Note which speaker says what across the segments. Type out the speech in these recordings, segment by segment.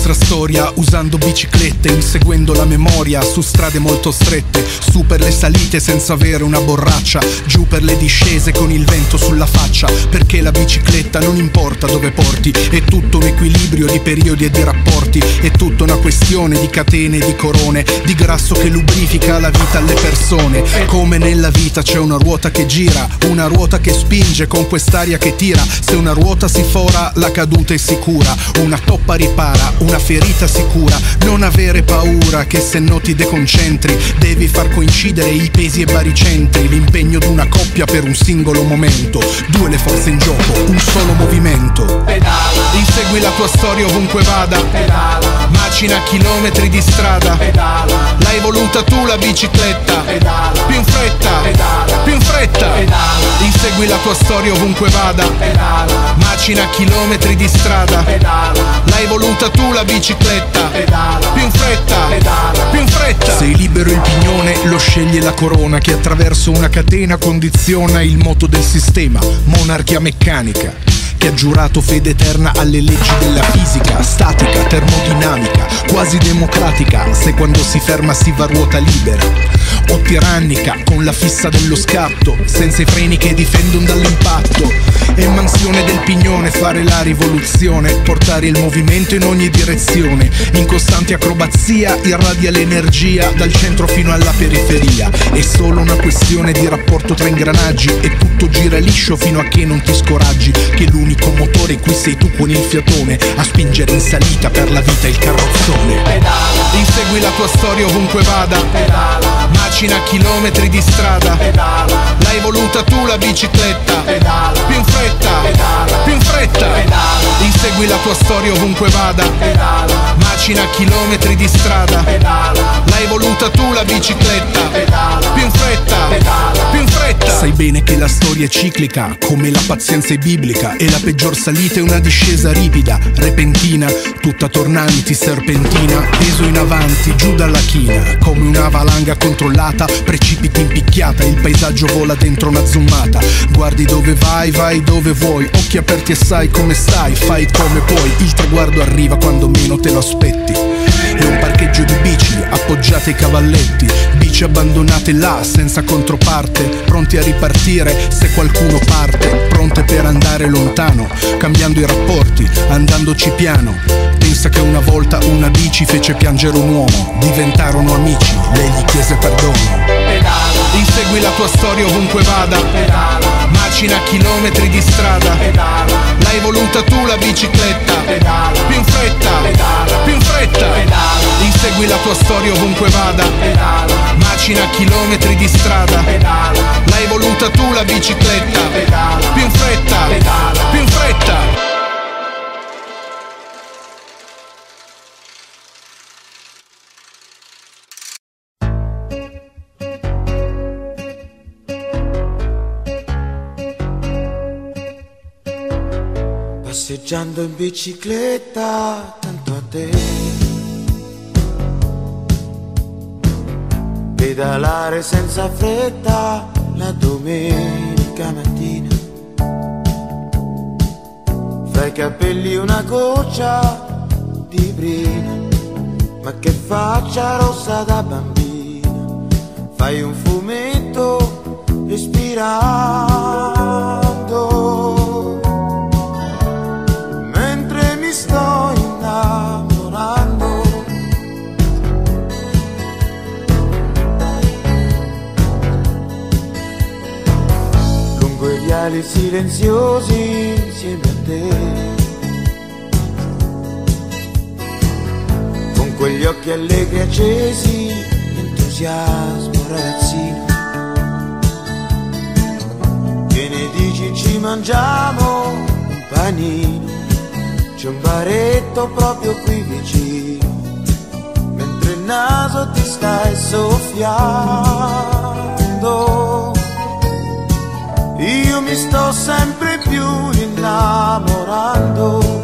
Speaker 1: nostra storia usando biciclette, inseguendo la memoria su strade molto strette, su per le salite senza avere una borraccia, giù per le discese con il vento sulla faccia, perché la bicicletta non importa dove porti, è tutto un equilibrio di periodi e di rapporti, è tutta una questione di catene e di corone, di grasso che lubrifica la vita alle persone. Come nella vita c'è una ruota che gira, una ruota che spinge con quest'aria che tira, se una ruota si fora la caduta è sicura, una toppa ripara, una ferita sicura, non avere paura che se no ti deconcentri, devi far coincidere i pesi e baricentri, l'impegno d'una coppia per un singolo momento, due le forze in gioco, un solo movimento. Pedala, insegui la tua storia ovunque vada, pedala, macina chilometri di strada, pedala, l'hai voluta tu la bicicletta, pedala, più in fretta, pedala, più in fretta, pedala, insegui la tua storia ovunque vada, pedala, macina chilometri di strada, pedala, l'hai voluta tu la bicicletta, pedala, più in fretta, pedala, più in fretta. Sei libero il pignone, lo sceglie la corona che attraverso una catena condiziona il moto del sistema, monarchia meccanica che ha giurato fede eterna alle leggi della fisica, statica, termodinamica, quasi democratica, se quando si ferma si va a ruota libera, o tirannica, con la fissa dello scatto, senza i freni che difendono dall'impatto, è mansione del pignone fare la rivoluzione, portare il movimento in ogni direzione, in costante acrobazia irradia l'energia dal centro fino alla periferia, è solo una questione di rapporto tra ingranaggi e tutto gira liscio fino a che non ti scoraggi, che l'unico motore qui sei tu con il fiatone a spingere in salita per la vita il carrozzone. Pedala, insegui la tua storia ovunque vada, pedala, macina chilometri di strada, pedala, l'hai voluta tu la bicicletta, pedala, più in fretta, pedala, più in fretta, pedala, insegui la tua storia ovunque vada, pedala, macina chilometri di strada, pedala, l'hai voluta tu la bicicletta, pedala, più in fretta, pedala, più in fretta. Sai bene che la storia è ciclica, come la pazienza è biblica, e la peggior salita è una discesa ripida, repentina, tutta tornanti, serpentina, peso in avanti, giù dalla china, come una valanga controllata, precipiti in picchiata, il paesaggio vola dentro una zoomata, guardi dove vai, vai dove vuoi, occhi aperti e sai come stai, fai come puoi, il traguardo arriva quando meno te lo aspetti, è un parcheggio di bici, appoggiate ai cavalletti, bici abbandonate là, senza controparte, pronti a ripartire se qualcuno parte, pronte per andare lontano, cambiando i rapporti, andandoci piano. Pensa che una volta una bici fece piangere un uomo, diventarono amici, lei gli chiese perdono. Pedala, insegui la tua storia ovunque vada, pedala, macina chilometri di strada, pedala, l'hai voluta tu la bicicletta, pedala, più in fretta, pedala, più in fretta, pedala, insegui la tua storia ovunque vada, pedala, macina chilometri di strada, pedala, l'hai voluta tu la bicicletta, pedala, più in fretta, pedala, più in fretta.
Speaker 2: Passeggiando in bicicletta tanto a te, pedalare senza fretta la domenica mattina, fra i capelli una goccia di brina, ma che faccia rossa da bambina, fai un fumetto respirando, mi sto innamorando, lungo i viali silenziosi insieme a te, con quegli occhi allegri accesi, entusiasmo ragazzino, che ne dici ci mangiamo un panino, c'è un baretto proprio qui vicino, mentre il naso ti stai soffiando, io mi sto sempre più innamorando,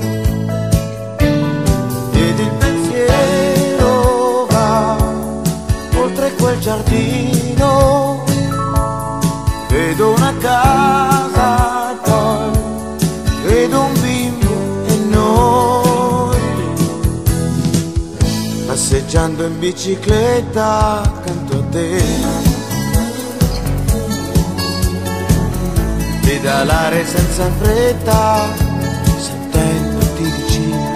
Speaker 2: ed il pensiero va oltre quel giardino, vedo una casa e poi vedo un bimbo e noi passeggiando in bicicletta accanto a te, pedalare senza fretta, sentendoti vicino.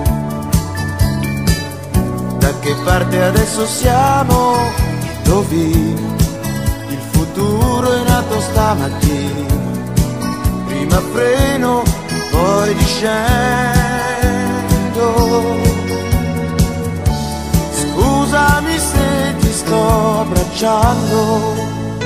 Speaker 2: Da che parte adesso siamo? Indovino, il futuro è nato stamattina. Prima freno, poi discendo. Scusami se ti sto abbracciando.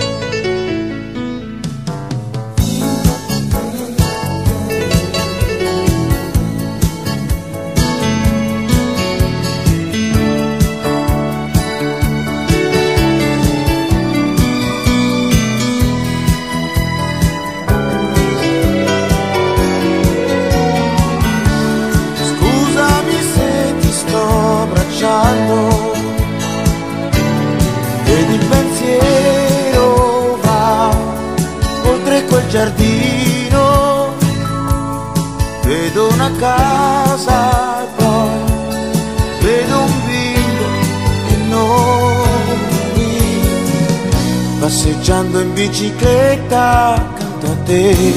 Speaker 2: Ed il pensiero va oltre quel giardino, vedo una casa e poi vedo un bimbo e noi, passeggiando in bicicletta accanto a te,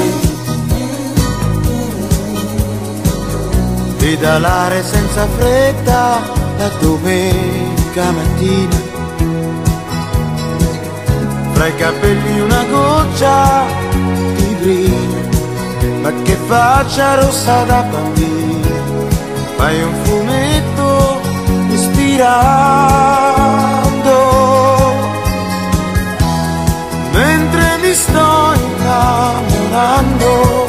Speaker 2: pedalare senza fretta la domenica mattina. Fra i capelli una goccia di brio, ma che faccia rossa da bambina. Fai un fumetto ispirando, mentre mi sto innamorando.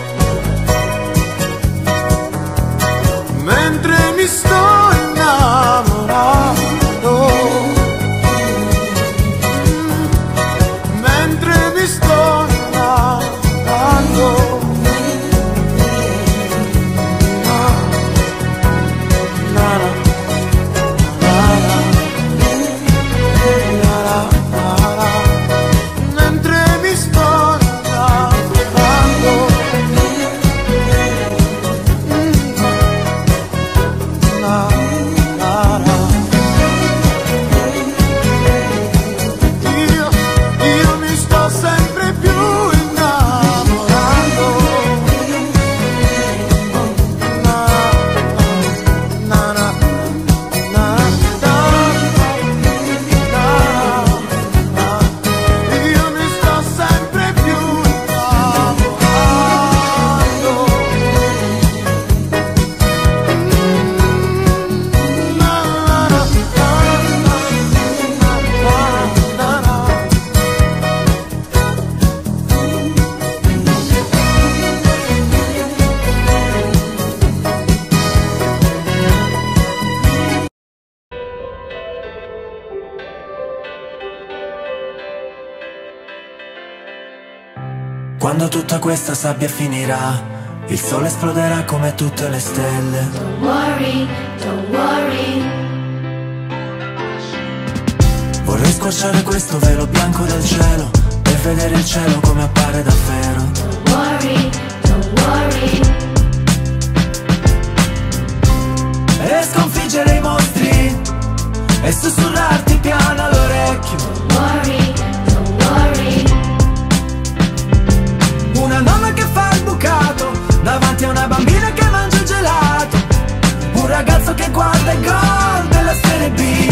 Speaker 2: Mentre mi sto innamorando. Mentre mi sto innamorando. Mentre mi sto innamorando. Io mi sto sempre più innamorando. Io mi sto sempre più innamorando.
Speaker 3: Quando tutta questa sabbia finirà, il sole esploderà come tutte le stelle.
Speaker 4: Don't worry, don't worry.
Speaker 3: Vorrei squarciare questo velo bianco del cielo per vedere il cielo come appare davvero.
Speaker 4: Don't worry, don't worry.
Speaker 3: E sconfiggere i mostri e sussurrarti piano all'orecchio.
Speaker 4: Don't worry, don't worry.
Speaker 3: Una nonna che fa il bucato davanti a una bambina che mangia il gelato. Un ragazzo che guarda il gol della Serie B.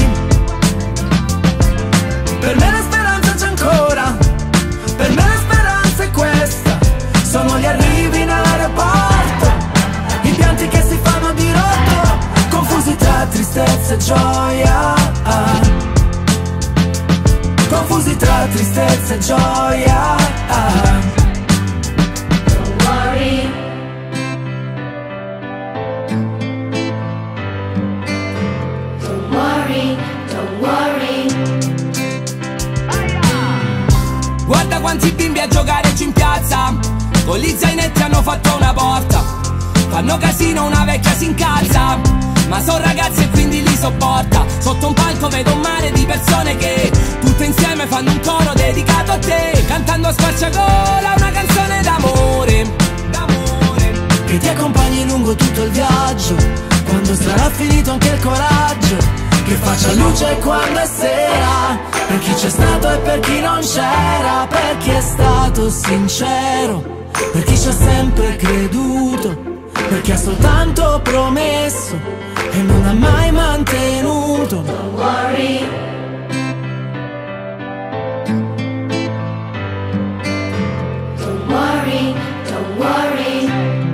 Speaker 3: Per me la speranza c'è ancora, per me la speranza è questa. Sono gli arrivi in aeroporto, i pianti che si fanno di rotto, confusi tra tristezza e gioia. Confusi tra tristezza e gioia.
Speaker 4: Don't worry. Don't worry, don't worry.
Speaker 5: Guarda quanti bimbi a giocare giù in piazza, con gli zainetti hanno fatto una porta. Fanno casino, una vecchia si incazza, ma son ragazzi e quindi li sopporta. Sotto un palco vedo un mare di persone che tutte insieme fanno un coro dedicato a te, cantando a squarciagola una canzone d'amore, d'amore,
Speaker 3: che ti accompagni lungo tutto il viaggio, quando sarà finito anche il coraggio, che faccia luce quando è sera, per chi c'è stato e per chi non c'era, per chi è stato sincero, per chi ci ha sempre creduto, per chi ha soltanto promesso e non ha mai mantenuto.
Speaker 4: Don't worry. Don't worry, don't worry.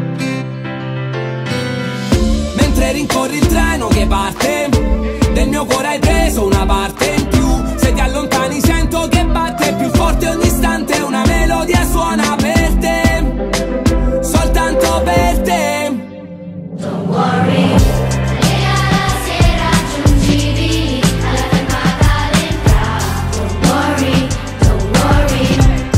Speaker 5: Mentre rincorri il treno che parte, del mio cuore hai preso una parte in più. Se ti allontani sento che batte più forte ogni istante, una melodia suona per te, soltanto per te.
Speaker 4: Don't worry. E alla sera giungivi alla fermata d'entrata. Don't worry, don't worry.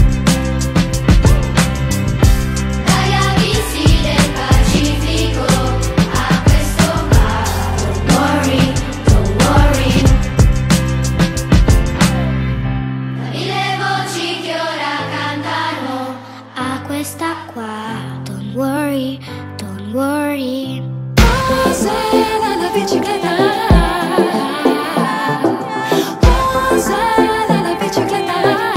Speaker 4: Dagli abissi del Pacifico a questo bar. Don't worry, don't worry. Le voci che ora cantano a questa qua. Don't worry, don't worry. Posa la bicicletta. Posa la bicicletta.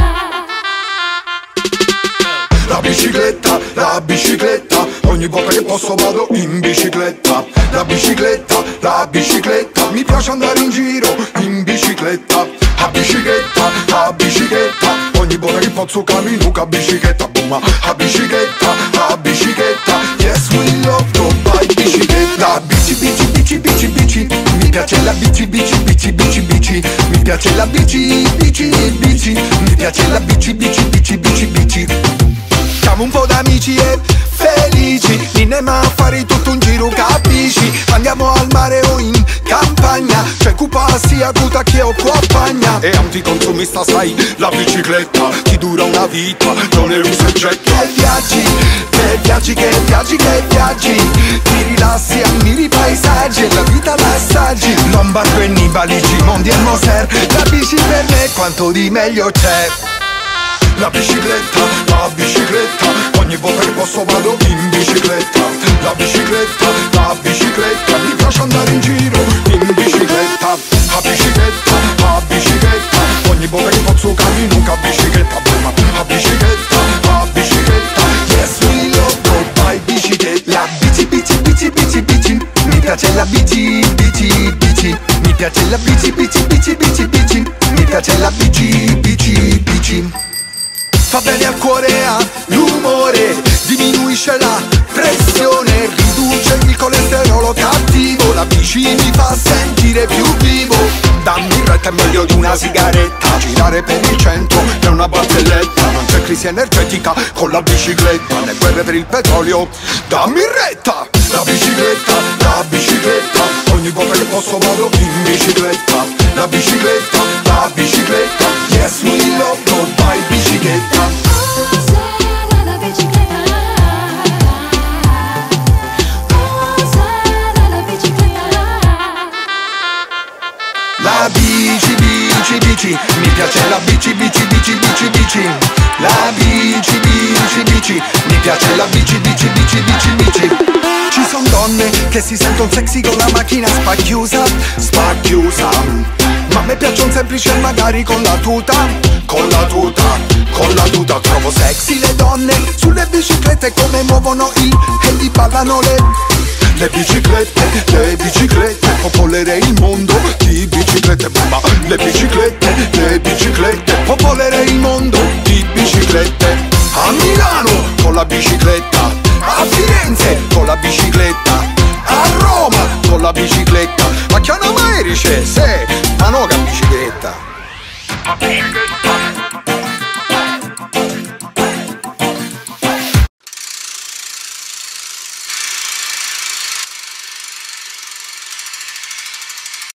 Speaker 6: La bicicletta, ogni volta che posso vado in bicicletta. La bicicletta, mi piace andare in giro in bicicletta. A bicicletta, ogni volta che posso cammino a bicicletta. Boom, a bicicletta, yes we love to buy bicicletta. Bici, mi piace la bici, mi piace la bici, mi piace la bici. Siamo un po' d'amici e felici, insieme a fare tutto un giro, capisci? Andiamo al mare o in campagna, c'è cupa sia acuta che ho compagna. E anticonsumista sai, la bicicletta ti dura una vita, non è un soggetto. Che viaggi, ti rilassi, ammiri i paesaggi e la vita l'assaggi. Lombardo e Nibalici, Mondi e Moser, la bici per me quanto di meglio c'è. La bicicletta, ogni volta che posso vado in bicicletta. La bicicletta, mi piace andare in giro in bicicletta. A bicicletta, ogni volta che posso cammino a bicicletta. A bicicletta, yes we love to buy bicicletta. La bici, mi piace la bici, mi piace la bici, mi piace la bici. Fa bene al cuore e all'umore, diminuisce la pressione, riduce il colesterolo cattivo, la bici mi fa sentire più vivo. Dammi retta è meglio di una sigaretta, girare per il centro è una barzelletta. Non c'è crisi energetica con la bicicletta, né guerre per il petrolio, dammi retta. La bicicletta, ogni volta che posso vado in bicicletta. La bicicletta, yes we love to buy bicicletta.
Speaker 4: La bicicletta. La bicicletta.
Speaker 6: La bici, mi piace la bici. La bici, mi piace la bici. Ci son donne che si sentono sexy con la macchina spacchiusa. Ma a me piacciono semplici e magari con la tuta. Trovo sexy le donne sulle biciclette, come muovono e li ballano le biciclette, popolerei il mondo di biciclette. Ma le biciclette, popolerei il mondo di biciclette. A Milano con la bicicletta, a Firenze con la bicicletta, a Roma con la bicicletta, a Chiana Maerice, se, ma no che bicicletta.